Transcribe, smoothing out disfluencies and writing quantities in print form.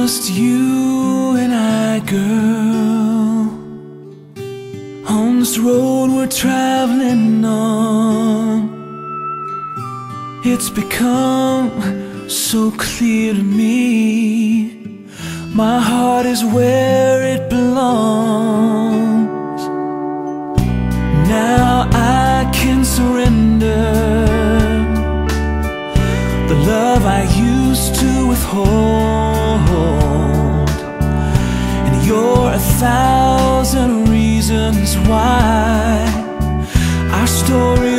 just you and I, girl, on this road we're traveling on. It's become so clear to me, my heart is where it belongs. Now I can surrender the love I used to withhold, and you're 1,000 reasons why our story